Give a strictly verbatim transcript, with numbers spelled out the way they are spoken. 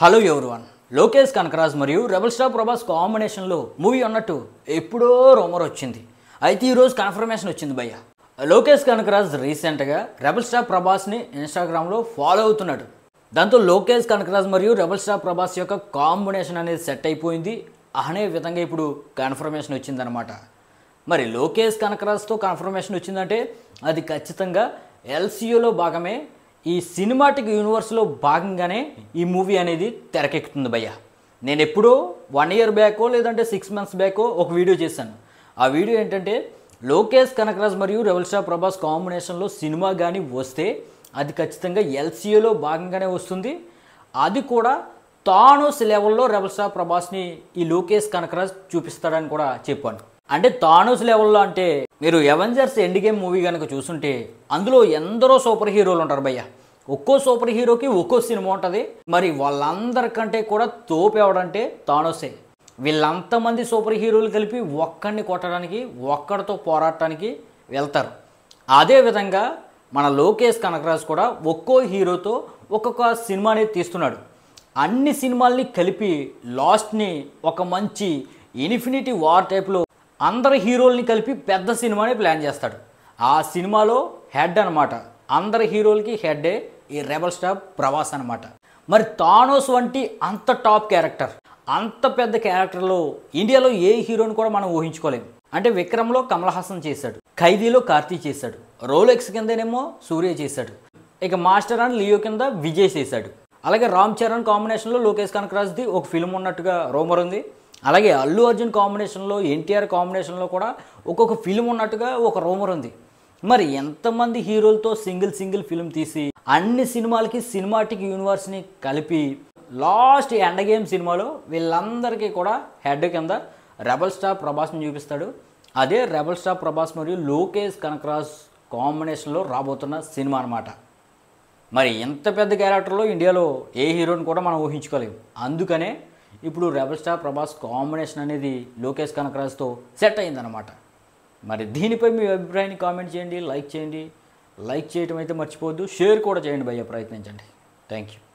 Hello everyone, Lokesh Kanagaraj మరియు rebel star Prabhas కాంబినేషన్లో movie అన్నట్టు ఎప్పుడో రూమర్ వచ్చింది. అయితే ఈరోజు కన్ఫర్మేషన్ వచ్చింది భయ్య. లోకేష్ కనకరాజ్ రీసెంట్గా రెబల్ స్టార్ ప్రభాస్ని ఇన్స్టాగ్రామ్లో ఫాలో అవుతున్నాడు. దాంతో లోకేష్ కనకరాజ్ మరియు రెబల్ స్టార్ ప్రభాస్ యొక్క కాంబినేషన్ అనేది సెట్ అయిపోయింది అనే విధంగా ఇప్పుడు కన్ఫర్మేషన్ వచ్చిందనమాట. మరి లోకేష్ కనకరాజ్తో కన్ఫర్మేషన్ వచ్చిందంటే అది ఖచ్చితంగా ఎల్సీయూలో భాగమే, ఈ సినిమాటిక్ యూనివర్స్లో భాగంగానే ఈ మూవీ అనేది తెరకెక్కుతుంది భయ్య. నేను ఎప్పుడో వన్ ఇయర్ బ్యాకో లేదంటే సిక్స్ మంత్స్ బ్యాకో ఒక వీడియో చేశాను. ఆ వీడియో ఏంటంటే లోకేష్ కనకరాజ్ మరియు రెబల్ స్టార్ ప్రభాస్ కాంబినేషన్లో సినిమా కానీ వస్తే అది ఖచ్చితంగా ఎల్సీయూలో భాగంగానే వస్తుంది. అది కూడా థానోస్ లెవెల్లో రెబల్ స్టార్ ప్రభాస్ని ఈ లోకేష్ కనకరాజ్ చూపిస్తాడని కూడా చెప్పాను. అంటే థానోస్ లెవెల్లో అంటే మీరు ఎవెంజర్స్ ఎండ్ గేమ్ మూవీ కనుక చూస్తుంటే అందులో ఎందరో సూపర్ హీరోలు ఉంటారు భయ్య. ఒక్కో సూపర్ హీరోకి ఒక్కో సినిమా ఉంటుంది. మరి వాళ్ళందరికంటే కూడా తోపు ఎవడంటే థానోసే. వీళ్ళంతమంది సూపర్ హీరోలు కలిపి ఒక్కడిని కొట్టడానికి ఒక్కడితో పోరాడటానికి వెళ్తారు. అదేవిధంగా మన లోకేష్ కనకరాజ్ కూడా ఒక్కో హీరోతో ఒక్కొక్క సినిమాని తీస్తున్నాడు. అన్ని సినిమాల్ని కలిపి లాస్ట్ని ఒక మంచి ఇన్ఫినిటీ వార్ టైప్లో అందరు హీరోల్ని కలిపి పెద్ద సినిమాని ప్లాన్ చేస్తాడు. ఆ సినిమాలో హెడ్ అనమాట, అందరి హీరోలకి హెడ్డే ఈ రెబల్ స్టార్ ప్రభాస్ అనమాట. మరి థానోస్ వంటి అంత టాప్ క్యారెక్టర్, అంత పెద్ద క్యారెక్టర్లో ఇండియాలో ఏ హీరోని కూడా మనం ఊహించుకోలేము. అంటే విక్రమ్లో కమల్ హాసన్ చేశాడు, ఖైదీలో కార్తీ చేశాడు, రోలెక్స్ కిందనేమో సూర్య చేశాడు, ఇక మాస్టర్ అండ్ లియో కింద విజయ్ చేశాడు. అలాగే రామ్ చరణ్ కాంబినేషన్లో లోకేష్ కనకరాజ్ది ఒక ఫిల్మ్ ఉన్నట్టుగా రూమర్ ఉంది. అలాగే అల్లు అర్జున్ కాంబినేషన్లో, ఎన్టీఆర్ కాంబినేషన్లో కూడా ఒక్కొక్క ఫిల్మ్ ఉన్నట్టుగా ఒక రూమర్ ఉంది. మరి ఎంతమంది హీరోలతో సింగిల్ సింగిల్ ఫిల్మ్ తీసి అన్ని సినిమాలకి సినిమాటిక్ యూనివర్స్ని కలిపి లాస్ట్ ఎండ్ గేమ్ సినిమాలో వీళ్ళందరికీ కూడా హెడ్ కింద రెబల్ స్టార్ ప్రభాస్ని చూపిస్తాడు. అదే రెబల్ స్టార్ ప్రభాస్ మరియు లోకేష్ కనకరాజ్ కాంబినేషన్లో రాబోతున్న సినిమా అనమాట. మరి ఎంత పెద్ద క్యారెక్టర్లో ఇండియాలో ఏ హీరోని కూడా మనం ఊహించుకోలేము. అందుకనే ఇప్పుడు రెబల్ స్టార్ ప్రభాస్ కాంబినేషన్ అనేది లోకేష్ కనకరాజ్తో సెట్ అయిందనమాట. మరి దీనిపై మీ అభిప్రాయాన్ని కామెంట్ చేయండి, లైక్ చేయండి. లైక్ చేయడం అయితే మర్చిపోవద్దు, షేర్ కూడా చేయండి భయ్య, ప్రయత్నించండి. Thank you.